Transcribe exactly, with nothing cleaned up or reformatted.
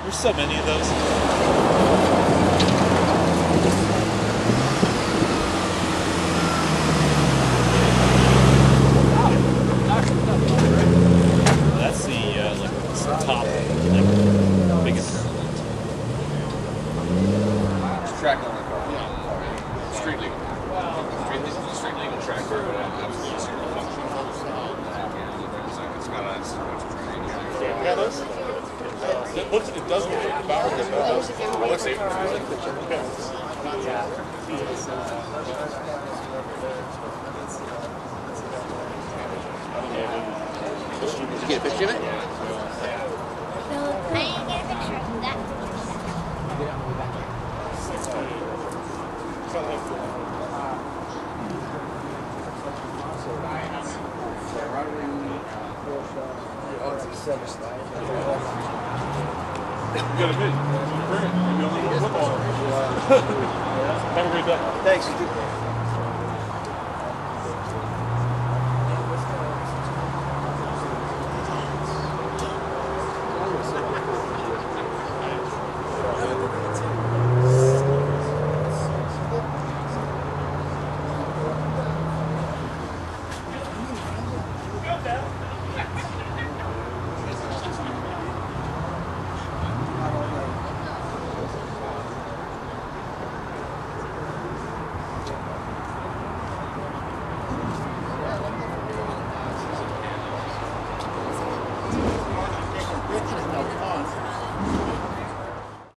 There's so many of those. That's the uh, like top, like biggest. Track on the car. Yeah. Street legal. Street legal. Street legal track. Absolutely zero function. It's got a. Yeah, those. It looks. It does look like the power. Let's see. Did you get a picture of it? I didn't get a picture of that. You got a bit. Bring it. Maybe a little football. Have a great day. Thanks. You too.